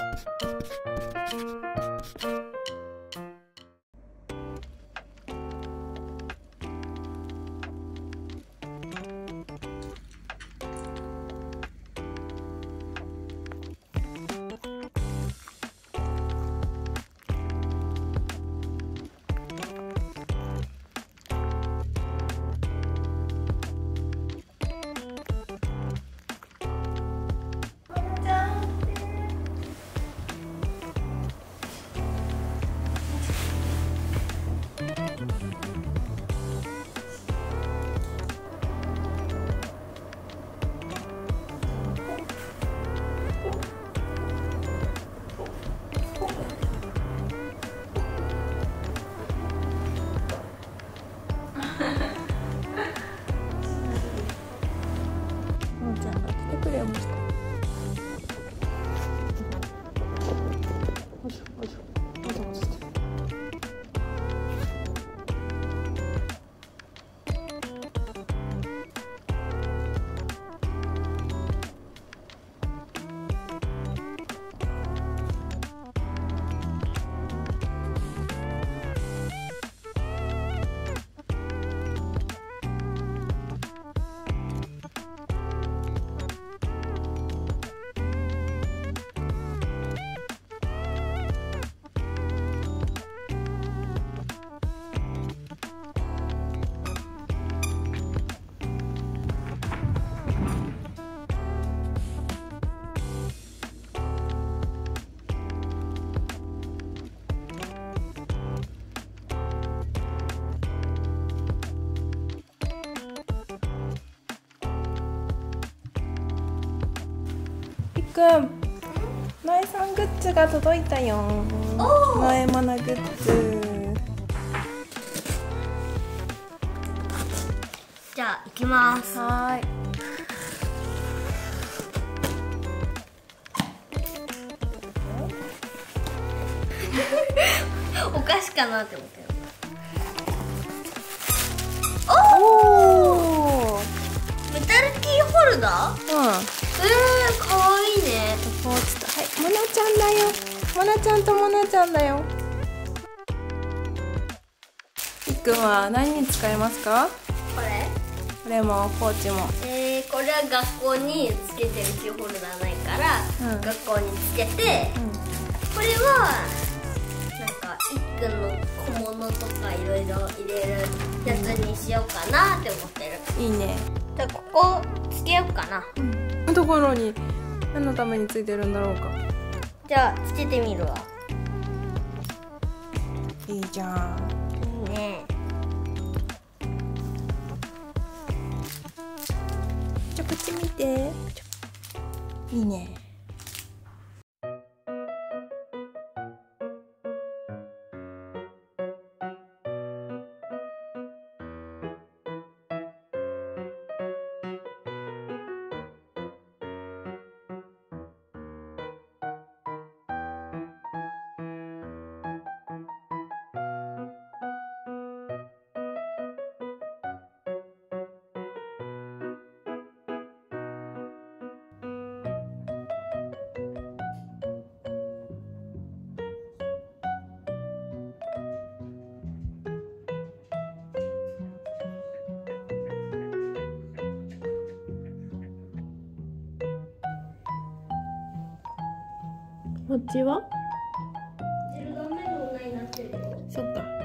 くん、のえさんグッズが届いたよ。のえものグッズ。 じゃあ行きます。 はーい。 お菓子かなって思ったよ。 おお。 メタルキーホルダー？かわいいね。 はい、モナちゃんだよ。モナちゃんとモナちゃんだよ。いっくんは何に使いますか？これもポーチも。 これは学校につけてるキーホルダーないから、学校につけて、これはなんかいっくんの小物とかいろいろ入れるやつにしようかなって思ってる。 いいね。 じゃあここつけようかな。 ところに何のためについてるんだろうか。 じゃあつけてみるわ。 いいじゃん。 いいね。 こっち見て。いいね。こっちは？そっか。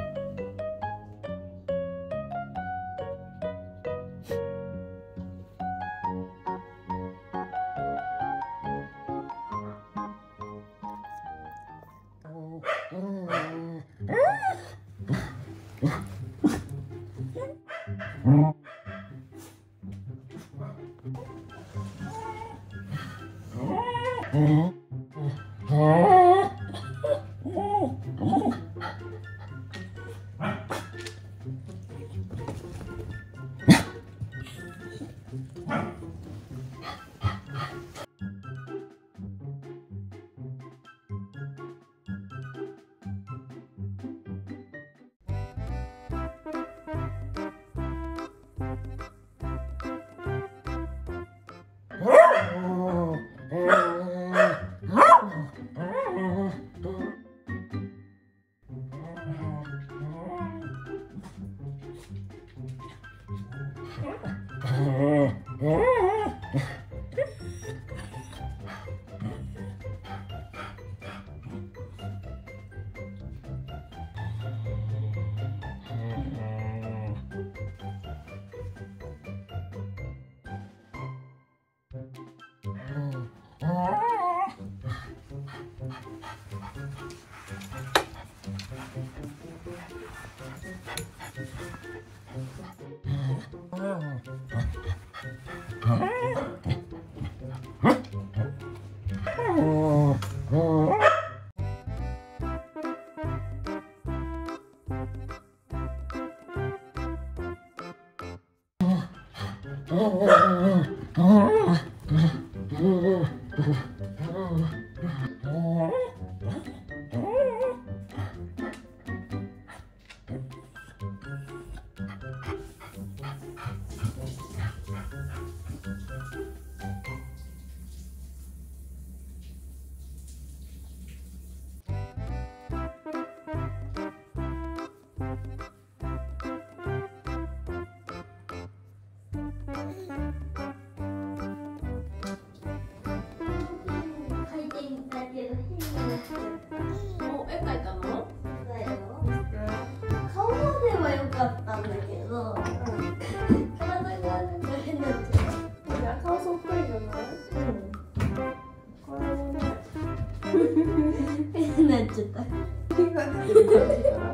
なっちゃった。手が出てる感じかな。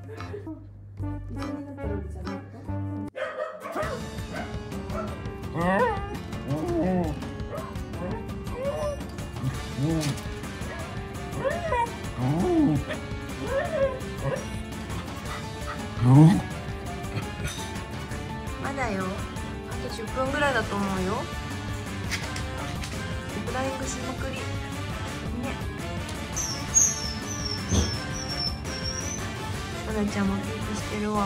まだよ。あと10分ぐらいだと思うよ。フライングしまくり。ね。ななちゃんもピークしてるわ。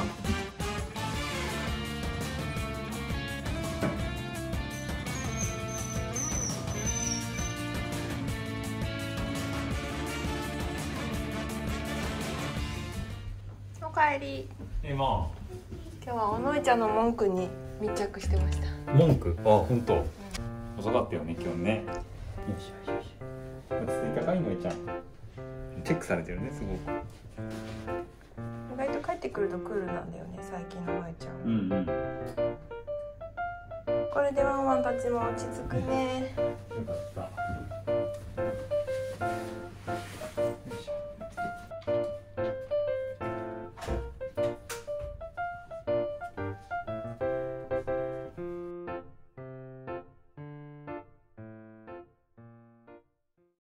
おかえり。 今日はおのいちゃんの文句に密着してました。 文句？あ、本当。遅かったよね今日ね。よしよしよし。落ち着いたかいのいちゃん。チェックされてるねすごく。 意外と帰ってくるとクールなんだよね最近のまいちゃん。 うんうん。 これでワンワンたちも落ち着くね。 よかった。